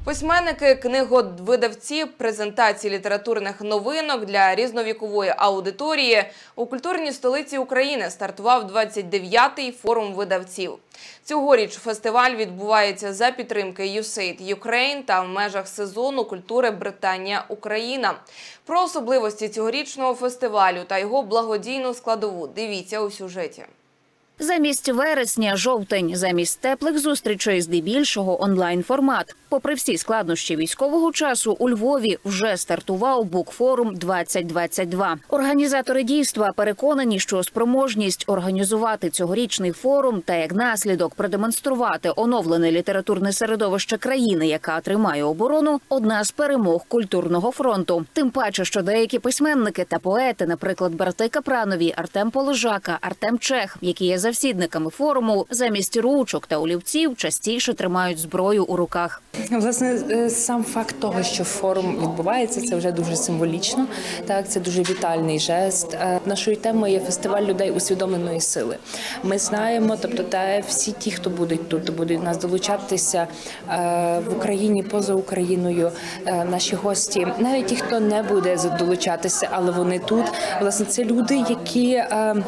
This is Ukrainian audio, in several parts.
Письменники, книговидавці, презентації літературних новинок для різновікової аудиторії у культурній столиці України стартував 29-й форум видавців. Цьогоріч фестиваль відбувається за підтримки USAID Ukraine та в межах сезону культури Британія-Україна. Про особливості цьогорічного фестивалю та його благодійну складову дивіться у сюжеті. Замість вересня – жовтень, замість теплих зустрічей – здебільшого онлайн-формат. Попри всі складнощі військового часу, у Львові вже стартував Букфорум 2022. Організатори дійства переконані, що спроможність організувати цьогорічний форум та як наслідок продемонструвати оновлене літературне середовище країни, яка тримає оборону – одна з перемог культурного фронту. Тим паче, що деякі письменники та поети, наприклад, брати Капранові, Артем Полежака, Артем Чех, які є завсідниками форуму, замість ручок та олівців частіше тримають зброю у руках. Власне, сам факт того, що форум відбувається, це вже дуже символічно. Так, це дуже вітальний жест. Нашою темою є фестиваль людей усвідомленої сили. Ми знаємо, тобто всі ті, хто будуть тут, будуть нас долучатися в Україні, поза Україною, наші гості, навіть ті, хто не буде долучатися, але вони тут. Власне, це люди, які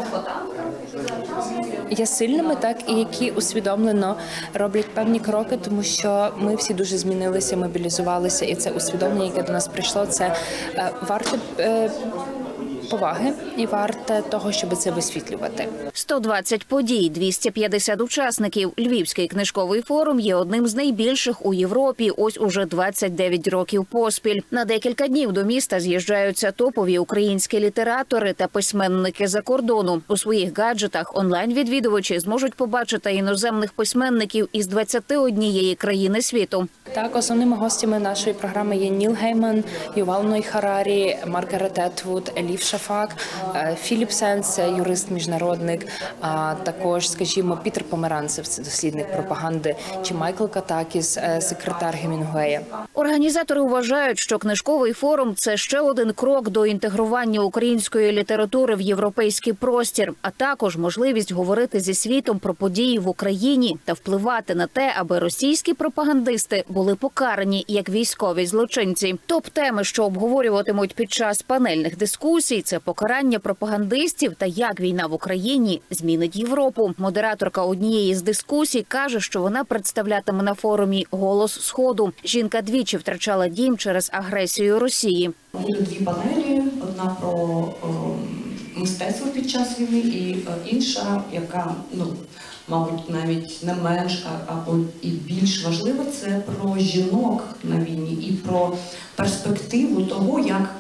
є сильними, так, і які усвідомлено роблять певні кроки, тому що ми всі дуже змінилися, мобілізувалися, і це усвідомлення, яке до нас прийшло, це варте поваги і варте того, щоб це висвітлювати. 120 подій, 250 учасників. Львівський книжковий форум є одним з найбільших у Європі ось уже 29 років поспіль. На декілька днів до міста з'їжджаються топові українські літератори та письменники за кордону. У своїх гаджетах онлайн-відвідувачі зможуть побачити іноземних письменників із 21 країни світу. Так, основними гостями нашої програми є Ніл Гейман, Ювал Ной Харари, Маргарет Етвуд, Еліф Шафак, Філіп Сенс, юрист-міжнародник, а також, скажімо, Пітер Померанцев, це дослідник пропаганди, чи Майкл Катакіс, секретар Гемінгуея. Організатори вважають, що книжковий форум – це ще один крок до інтегрування української літератури в європейський простір, а також можливість говорити зі світом про події в Україні та впливати на те, аби російські пропагандисти були покарані як військові злочинці. Топ-теми, що обговорюватимуть під час панельних дискусій – це покарання пропагандистів та як війна в Україні змінить Європу. Модераторка однієї з дискусій каже, що вона представлятиме на форумі «Голос Сходу». Жінка двічі втрачала дім через агресію Росії. Буде дві панелі, одна про мистецтво під час війни і інша, яка, мабуть, навіть не менш, або і більш важлива, це про жінок на війні і про перспективу того, як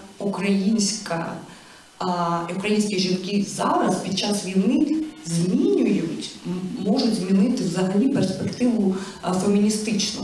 українські жінки зараз під час війни можуть змінити взагалі перспективу феміністичну.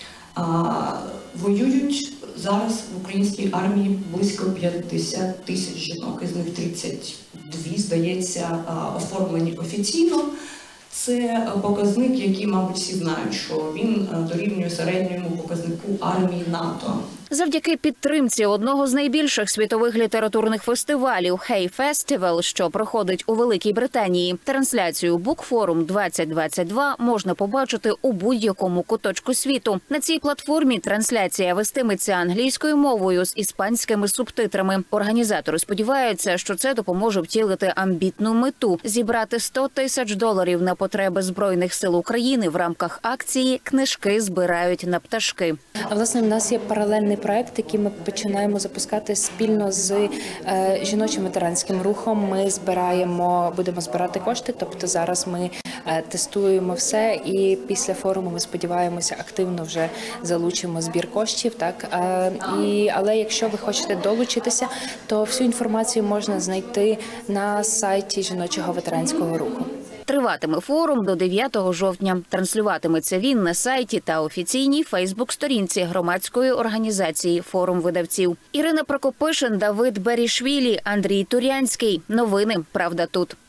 Воюють зараз в українській армії близько 50 тисяч жінок, із них 32, здається, оформлені офіційно. Це показник, який, мабуть, всі знають, що він дорівнює середньому показнику армії НАТО. Завдяки підтримці одного з найбільших світових літературних фестивалів «Hey Festival», що проходить у Великій Британії, трансляцію «Букфорум 2022» можна побачити у будь-якому куточку світу. На цій платформі трансляція вестиметься англійською мовою з іспанськими субтитрами. Організатори сподіваються, що це допоможе втілити амбітну мету – зібрати $100 тисяч на потреби Збройних сил України в рамках акції «Книжки збирають на пташки». Власне, в нас є паралельний проект, який ми починаємо запускати спільно з жіночим ветеранським рухом. Ми будемо збирати кошти, тобто зараз ми тестуємо все і після форуму ми сподіваємося активно вже залучимо збір коштів. Так? Але якщо ви хочете долучитися, то всю інформацію можна знайти на сайті жіночого ветеранського руху. Триватиме форум до 9 жовтня. Транслюватиметься він на сайті та офіційній фейсбук-сторінці громадської організації «Форум видавців». Ірина Прокопишин, Давид Берішвілі, Андрій Турянський. Новини «Правда тут».